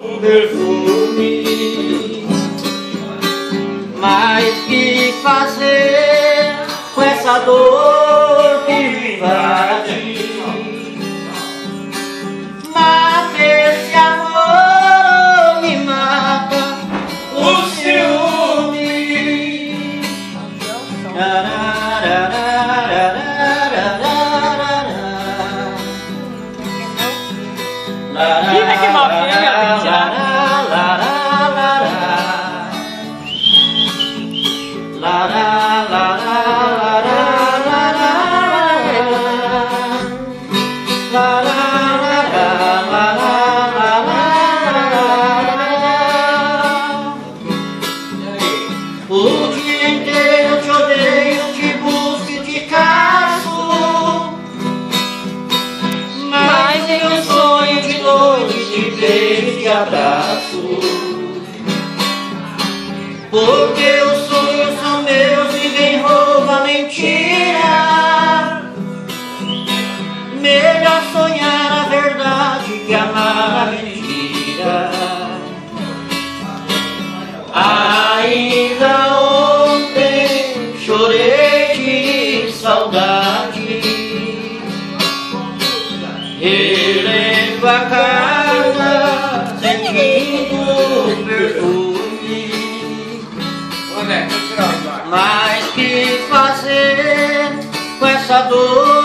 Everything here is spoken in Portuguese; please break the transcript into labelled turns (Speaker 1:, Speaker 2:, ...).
Speaker 1: O perfume, mas que fazer com essa dor que me invade? Mata esse amor ou me mata o ciúme.
Speaker 2: Viva que novinha,
Speaker 1: o dia inteiro te odeio, te busco e te caço, mas em um sonho de noite te beijo e te abraço. Porque os sonhos são meus, ninguém rouba mentira. Melhor sonhar a verdade que amar a mentira. Ainda ontem chorei de saudade, relendo a carta, sentindo o perfume. Mas que fazer com essa dor